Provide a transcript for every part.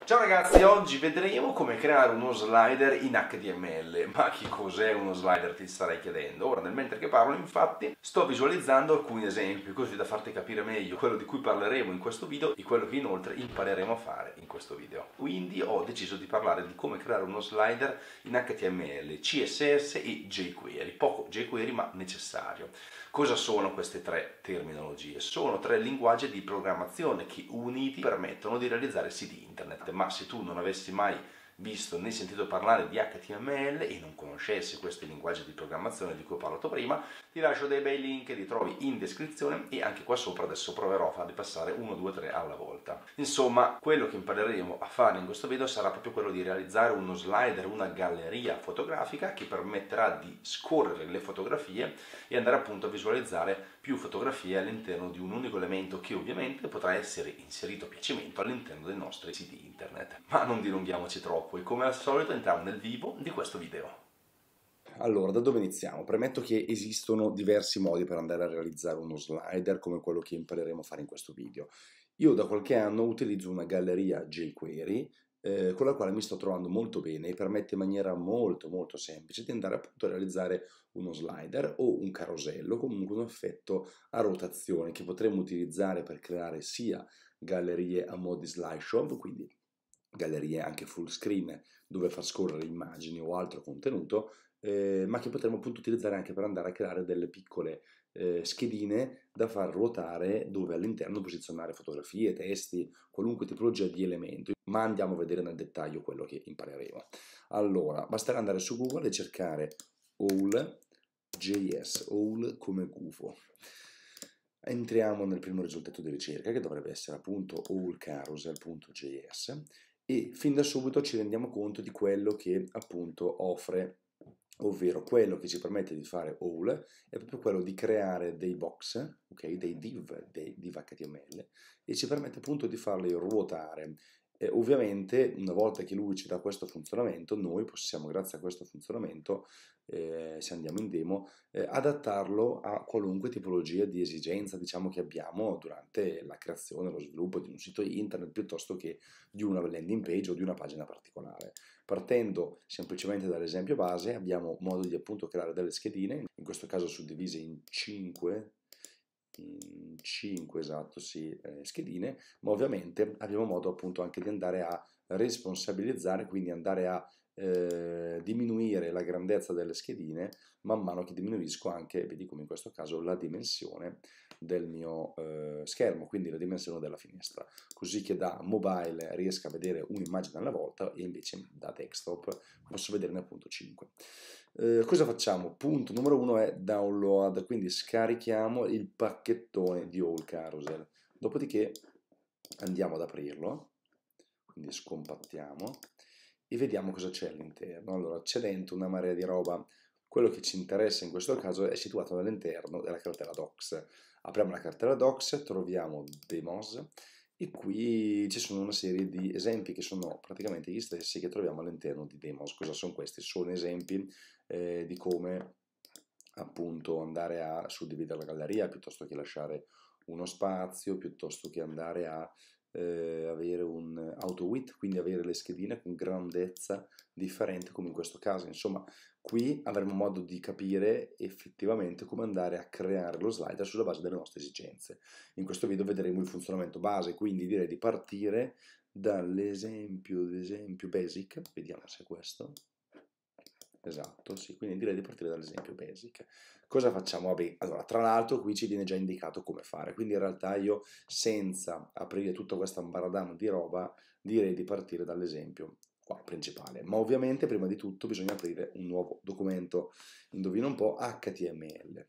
Ciao ragazzi, oggi vedremo come creare uno slider in HTML. Ma che cos'è uno slider, ti starai chiedendo? Ora, nel mentre che parlo, infatti, sto visualizzando alcuni esempi, così da farti capire meglio quello di cui parleremo in questo video e quello che inoltre impareremo a fare in questo video. Quindi ho deciso di parlare di come creare uno slider in HTML, CSS e jQuery. Poco jQuery, ma necessario. Cosa sono queste tre terminologie? Sono tre linguaggi di programmazione che uniti permettono di realizzare siti internet, ma se tu non avessi mai visto né sentito parlare di HTML e non conoscessi questi linguaggi di programmazione di cui ho parlato prima, ti lascio dei bei link, li trovi in descrizione e anche qua sopra. Adesso proverò a farli passare 1, 2, 3 alla volta. Insomma, quello che impareremo a fare in questo video sarà proprio quello di realizzare uno slider, una galleria fotografica che permetterà di scorrere le fotografie e andare appunto a visualizzare più fotografie all'interno di un unico elemento che ovviamente potrà essere inserito a piacimento all'interno dei nostri siti internet. Ma non dilunghiamoci troppo e come al solito entriamo nel vivo di questo video. Allora, da dove iniziamo? Premetto che esistono diversi modi per andare a realizzare uno slider come quello che impareremo a fare in questo video. Io da qualche anno utilizzo una galleria jQuery con la quale mi sto trovando molto bene e permette in maniera molto semplice di andare appunto a realizzare uno slider o un carosello, comunque un effetto a rotazione che potremmo utilizzare per creare sia gallerie a mo' di slideshow, quindi gallerie anche full screen dove far scorrere immagini o altro contenuto, ma che potremmo appunto utilizzare anche per andare a creare delle piccole schedine da far ruotare dove all'interno posizionare fotografie, testi, qualunque tipologia di elemento, ma andiamo a vedere nel dettaglio quello che impareremo. Allora, basterà andare su Google e cercare OWL.js, OWL come gufo. Entriamo nel primo risultato di ricerca che dovrebbe essere appunto allcarousel.js e fin da subito ci rendiamo conto di quello che appunto offre, ovvero quello che ci permette di fare all è proprio quello di creare dei box, ok, dei div HTML e ci permette appunto di farli ruotare. Ovviamente una volta che lui ci dà questo funzionamento noi possiamo, grazie a questo funzionamento, se andiamo in demo, adattarlo a qualunque tipologia di esigenza, diciamo, che abbiamo durante la creazione, lo sviluppo di un sito internet piuttosto che di una landing page o di una pagina particolare. Partendo semplicemente dall'esempio base abbiamo modo di appunto creare delle schedine, in questo caso suddivise in 5 esatto, sì, schedine, ma ovviamente abbiamo modo appunto anche di andare a responsabilizzare, quindi andare a diminuire la grandezza delle schedine man mano che diminuisco anche, vedi come in questo caso, la dimensione del mio schermo, quindi la dimensione della finestra, così che da mobile riesca a vedere un'immagine alla volta e invece da desktop posso vederne appunto 5. Cosa facciamo? Punto numero 1 è download, quindi scarichiamo il pacchettone di All Carousel, dopodiché andiamo ad aprirlo, quindi scompattiamo e vediamo cosa c'è all'interno. Allora, c'è dentro una marea di roba. Quello che ci interessa in questo caso è situato all'interno della cartella docs. Apriamo la cartella docs, troviamo demos e qui ci sono una serie di esempi che sono praticamente gli stessi che troviamo all'interno di demos. Cosa sono questi? Sono esempi di come appunto andare a suddividere la galleria piuttosto che lasciare uno spazio, piuttosto che andare a avere un auto width, quindi avere le schedine con grandezza differente come in questo caso. Insomma, qui avremo modo di capire effettivamente come andare a creare lo slider sulla base delle nostre esigenze. In questo video vedremo il funzionamento base, quindi direi di partire dall'esempio basic, vediamo se è questo. Esatto, sì, quindi direi di partire dall'esempio basic. Cosa facciamo? Vabbè, allora, tra l'altro qui ci viene già indicato come fare, quindi in realtà io senza aprire tutta questa ambaradama di roba direi di partire dall'esempio qua principale, ma ovviamente prima di tutto bisogna aprire un nuovo documento, indovina un po', HTML.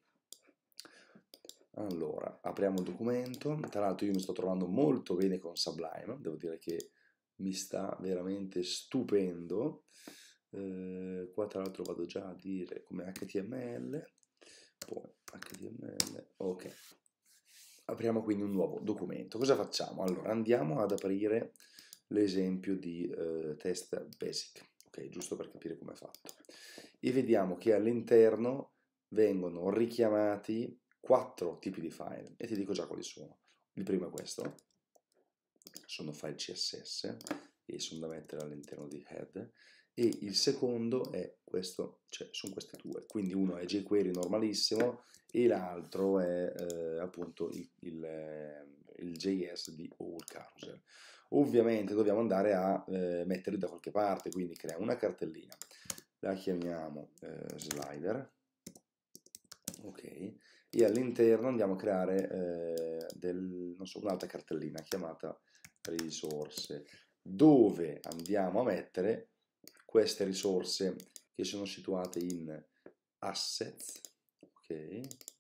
Allora, apriamo il documento, tra l'altro io mi sto trovando molto bene con Sublime, devo dire che mi sta veramente stupendo. Qua tra l'altro vado già a dire come HTML, poi HTML, ok. Apriamo quindi un nuovo documento. Cosa facciamo? Allora andiamo ad aprire l'esempio di test basic, ok, giusto per capire come è fatto. E vediamo che all'interno vengono richiamati 4 tipi di file e ti dico già quali sono. Il primo è questo, sono file CSS, e sono da mettere all'interno di head, e il secondo è questo, cioè sono questi due, quindi uno è jQuery normalissimo e l'altro è appunto il JS di All Carousel. Ovviamente dobbiamo andare a metterli da qualche parte, quindi creiamo una cartellina, la chiamiamo slider, ok, e all'interno andiamo a creare non so, un'altra cartellina chiamata risorse, dove andiamo a mettere queste risorse che sono situate in assets, ok,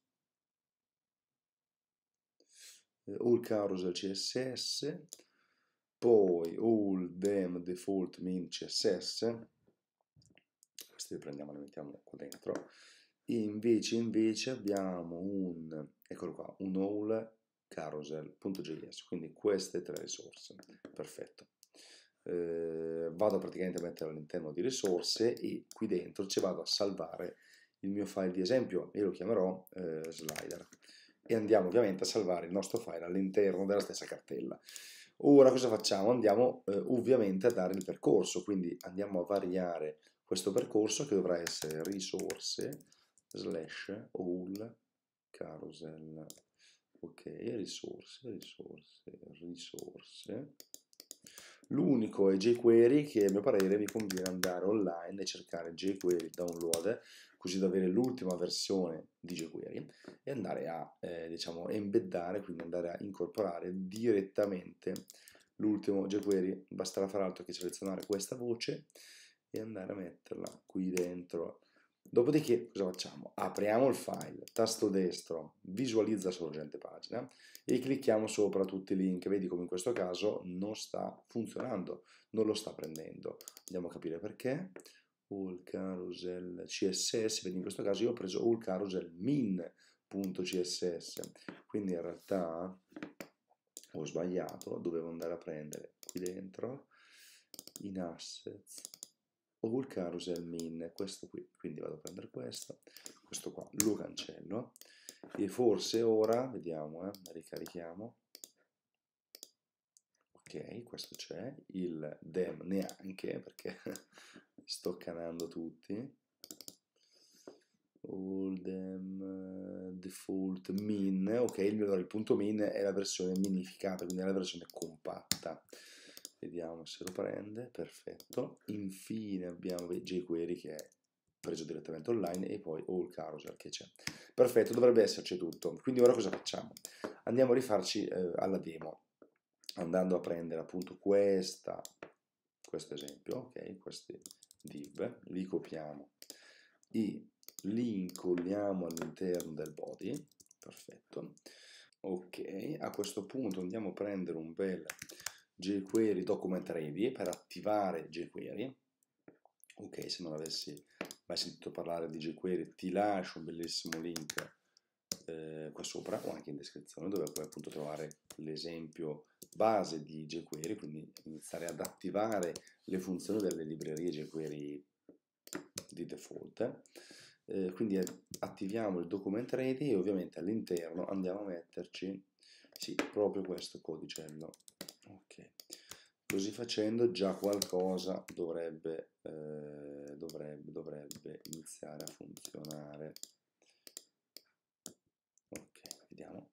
all carousel CSS, poi all dem default min CSS, questi li prendiamo e li mettiamo qua dentro, e invece abbiamo un, eccolo qua, un all carousel.js, quindi queste tre risorse, perfetto. Vado praticamente a mettere all'interno di risorse e qui dentro ci vado a salvare il mio file di esempio e lo chiamerò slider, e andiamo ovviamente a salvare il nostro file all'interno della stessa cartella. Ora cosa facciamo? Andiamo ovviamente a dare il percorso, quindi andiamo a variare questo percorso che dovrà essere risorse slash all carousel, ok, risorse. L'unico è jQuery, che a mio parere mi conviene andare online e cercare jQuery download, così da avere l'ultima versione di jQuery e andare a diciamo embeddare, quindi andare a incorporare direttamente l'ultimo jQuery. Basterà fare altro che selezionare questa voce e andare a metterla qui dentro. Dopodiché cosa facciamo? Apriamo il file, tasto destro, visualizza sorgente pagina e clicchiamo sopra tutti i link. Vedi come in questo caso non sta funzionando, non lo sta prendendo. Andiamo a capire perché. All carousel CSS, vedi in questo caso io ho preso all carousel min.css, quindi in realtà ho sbagliato, dovevo andare a prendere qui dentro in assets all carousel min, questo qui, quindi vado a prendere questo qua, lo cancello e forse ora, vediamo, ricarichiamo, ok, questo c'è, il dem neanche perché sto canando tutti, all dem default min, ok, il punto min è la versione minificata, quindi è la versione compatta. Vediamo se lo prende, perfetto. Infine abbiamo jQuery che è preso direttamente online e poi all carousel che c'è. Perfetto, dovrebbe esserci tutto. Quindi ora cosa facciamo? Andiamo a rifarci alla demo, andando a prendere appunto questo esempio, ok, questi div, li copiamo e li incolliamo all'interno del body, perfetto. Ok, a questo punto andiamo a prendere un bel jQuery document ready per attivare jQuery. Ok, se non avessi mai sentito parlare di jQuery ti lascio un bellissimo link qua sopra o anche in descrizione, dove puoi appunto trovare l'esempio base di jQuery, quindi iniziare ad attivare le funzioni delle librerie jQuery di default. Quindi attiviamo il document ready e ovviamente all'interno andiamo a metterci proprio questo codicello. Ok, così facendo già qualcosa dovrebbe iniziare a funzionare. Ok, vediamo.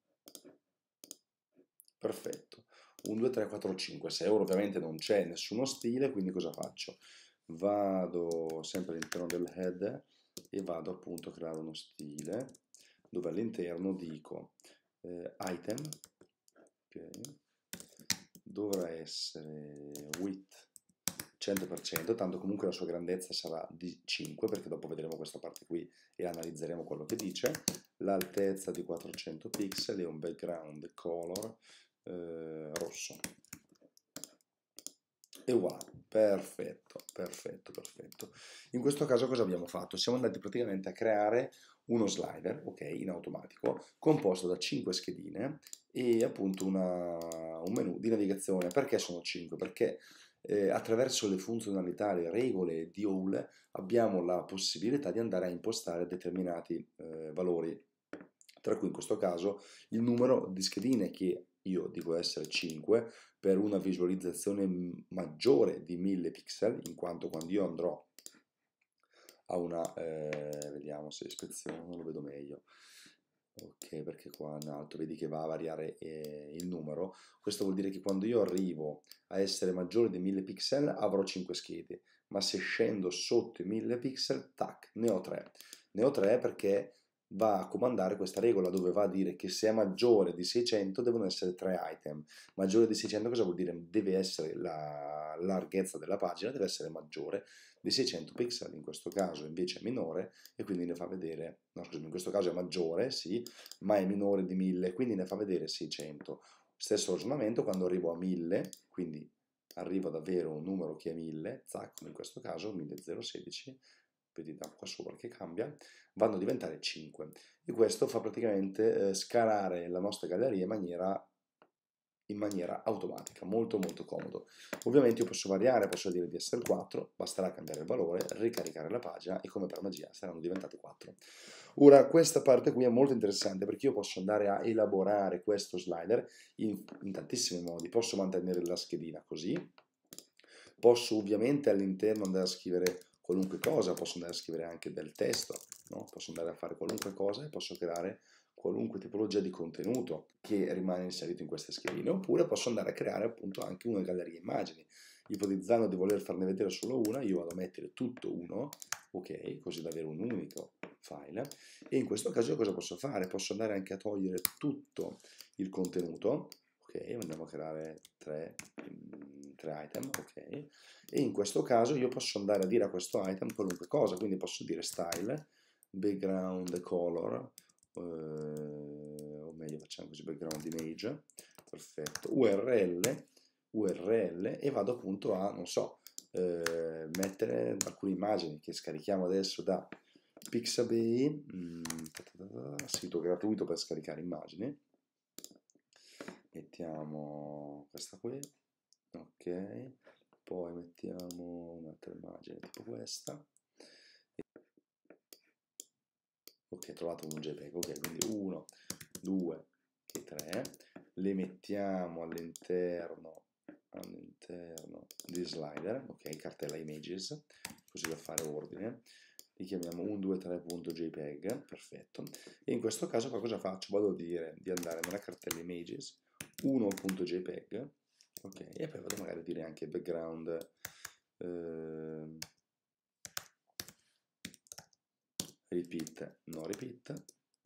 Perfetto. 1, 2, 3, 4, 5, 6. Ora ovviamente non c'è nessuno stile, quindi cosa faccio? Vado sempre all'interno del head e vado appunto a creare uno stile dove all'interno dico item, okay, dovrà essere width 100%, tanto comunque la sua grandezza sarà di 5, perché dopo vedremo questa parte qui e analizzeremo quello che dice, l'altezza di 400 pixel e un background color rosso. E voilà, perfetto. In questo caso cosa abbiamo fatto? Siamo andati praticamente a creare uno slider, ok, in automatico, composto da 5 schedine e appunto un menu di navigazione. Perché sono 5? Perché attraverso le funzionalità, le regole di all abbiamo la possibilità di andare a impostare determinati valori, tra cui in questo caso il numero di schedine che io dico essere 5, per una visualizzazione maggiore di 1000 pixel, in quanto quando io andrò a una, vediamo se ispeziono, lo vedo meglio, ok, perché qua in alto vedi che va a variare il numero, questo vuol dire che quando io arrivo a essere maggiore di 1000 pixel avrò 5 schede, ma se scendo sotto i 1000 pixel, tac, ne ho 3 perché va a comandare questa regola dove va a dire che se è maggiore di 600 devono essere 3 item. Maggiore di 600 cosa vuol dire? Deve essere la larghezza della pagina deve essere maggiore di 600 pixel, in questo caso invece è minore e quindi ne fa vedere, no scusami, in questo caso è maggiore, sì, ma è minore di 1000, quindi ne fa vedere 600. Stesso ragionamento quando arrivo a 1000, quindi arrivo ad avere un numero che è 1000, zac, come in questo caso 1016, vedi da qua sopra che cambia, vanno a diventare 5 e questo fa praticamente scalare la nostra galleria in maniera automatica, molto molto comodo. Ovviamente io posso variare, posso dire di essere 4, basterà cambiare il valore, ricaricare la pagina e come per magia saranno diventate 4. Ora questa parte qui è molto interessante perché io posso andare a elaborare questo slider in tantissimi modi, posso mantenere la schedina così, posso ovviamente all'interno andare a scrivere qualunque cosa, posso andare a scrivere anche del testo, no? Posso andare a fare qualunque cosa e posso creare qualunque tipologia di contenuto che rimane inserito in queste schedine, oppure posso andare a creare appunto anche una galleria immagini, ipotizzando di voler farne vedere solo una, io vado a mettere tutto uno, ok, così da avere un unico file, e in questo caso io cosa posso fare? Posso andare anche a togliere tutto il contenuto, ok, andiamo a creare tre item, ok, e in questo caso io posso andare a dire a questo item qualunque cosa, quindi posso dire style, background color, o meglio facciamo così, background image, perfetto, URL e vado appunto a, non so, mettere alcune immagini che scarichiamo adesso da Pixabay, sito gratuito per scaricare immagini, mettiamo questa qui, ok, poi mettiamo un'altra immagine tipo questa, ok, trovato un JPEG, ok, quindi 1, 2 e 3, le mettiamo all'interno di slider, ok, cartella images, così da fare ordine, li chiamiamo 123.jpg, perfetto, e in questo caso qua cosa faccio? Vado a dire di andare nella cartella images 1.jpg, ok, e poi vado magari a dire anche background repeat, no repeat,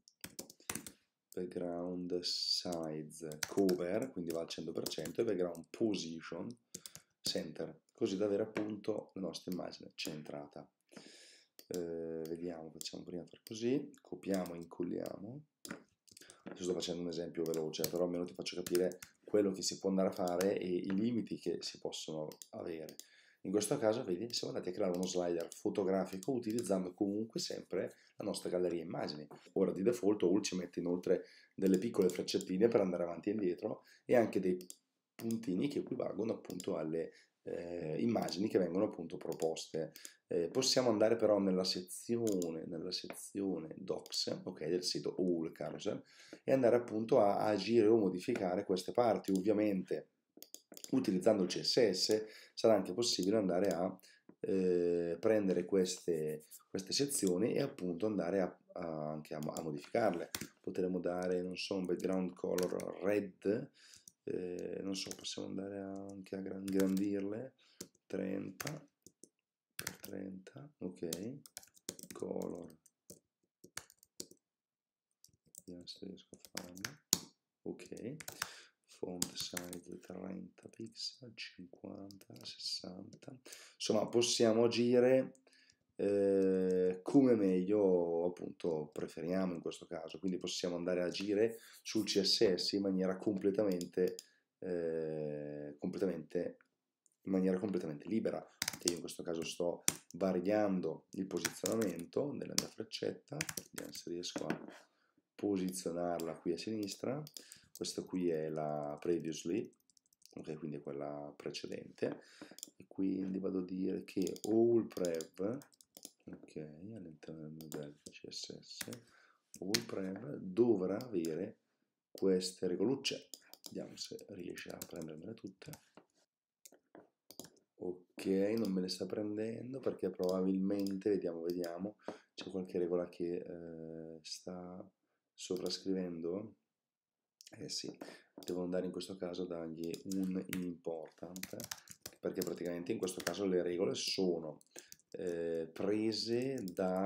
background size cover, quindi va al 100%, e background position center, così da avere appunto la nostra immagine centrata. Vediamo, facciamo prima fare così, copiamo e incolliamo. Adesso sto facendo un esempio veloce, però almeno ti faccio capire quello che si può andare a fare e i limiti che si possono avere. In questo caso, vedi, siamo andati a creare uno slider fotografico utilizzando comunque sempre la nostra galleria immagini. Ora di default All ci mette inoltre delle piccole frecciatine per andare avanti e indietro e anche dei puntini che equivalgono appunto alle immagini che vengono appunto proposte. Possiamo andare però nella sezione docs, ok, del sito All Carousel e andare appunto a agire o modificare queste parti. Ovviamente utilizzando il CSS sarà anche possibile andare a prendere queste sezioni e appunto andare anche a modificarle. Potremmo dare, non so, un background color red, non so, possiamo andare anche a ingrandirle 30 per 30, ok, color, vediamo se riesco a farlo, ok, font size 30 pixel, 50, 60, insomma possiamo agire come meglio appunto preferiamo in questo caso, quindi possiamo andare a agire sul CSS in maniera completamente libera. Io in questo caso sto variando il posizionamento della mia freccetta, vediamo se riesco a posizionarla qui a sinistra. Questa qui è la previously, ok, quindi è quella precedente, e quindi vado a dire che all prev, ok, all'interno del modello CSS, all prev dovrà avere queste regolucce, Vediamo se riesce a prendermele tutte. Ok, non me le sta prendendo perché probabilmente, vediamo, c'è qualche regola che sta sovrascrivendo. Eh sì, devo andare in questo caso a dargli un important, perché praticamente in questo caso le regole sono prese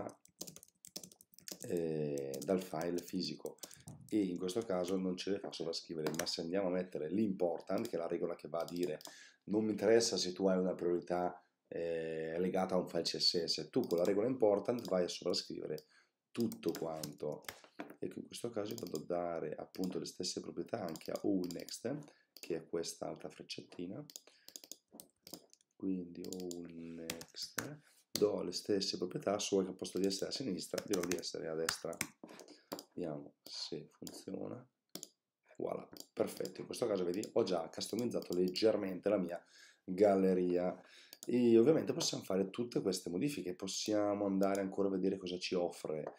dal file fisico e in questo caso non ce le fa sovrascrivere, ma se andiamo a mettere l'important, che è la regola che va a dire non mi interessa se tu hai una priorità legata a un file CSS, tu con la regola important vai a sovrascrivere tutto quanto. Ecco, in questo caso vado a dare appunto le stesse proprietà anche a allNext, che è questa altra freccettina, quindi allNext, do le stesse proprietà, solo che al posto di essere a sinistra dirò di essere a destra. Vediamo se funziona. Voilà, perfetto, in questo caso vedi ho già customizzato leggermente la mia galleria e ovviamente possiamo fare tutte queste modifiche, possiamo andare ancora a vedere cosa ci offre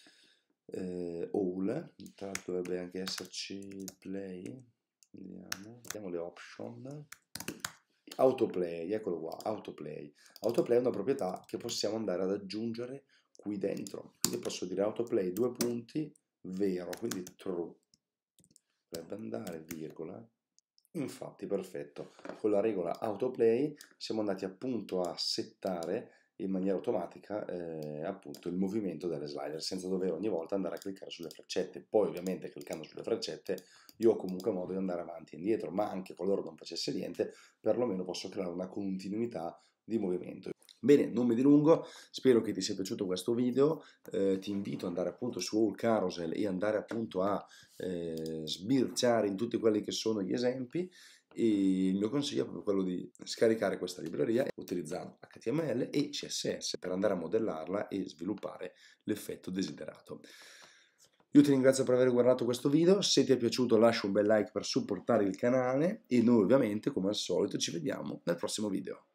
all, tra l'altro dovrebbe anche esserci il play, vediamo le option, autoplay, eccolo qua, autoplay è una proprietà che possiamo andare ad aggiungere qui dentro, quindi posso dire autoplay due punti vero, quindi true, dovrebbe andare virgola. Infatti perfetto, con la regola autoplay siamo andati appunto a settare in maniera automatica appunto il movimento delle slider senza dover ogni volta andare a cliccare sulle freccette. Poi ovviamente cliccando sulle freccette io ho comunque modo di andare avanti e indietro, ma anche qualora non facesse niente perlomeno posso creare una continuità di movimento. Bene, non mi dilungo, spero che ti sia piaciuto questo video, ti invito ad andare appunto su All Carousel e andare appunto a sbirciare in tutti quelli che sono gli esempi e il mio consiglio è proprio quello di scaricare questa libreria utilizzando HTML e CSS per andare a modellarla e sviluppare l'effetto desiderato. Io ti ringrazio per aver guardato questo video, se ti è piaciuto lascia un bel like per supportare il canale e noi ovviamente come al solito ci vediamo nel prossimo video.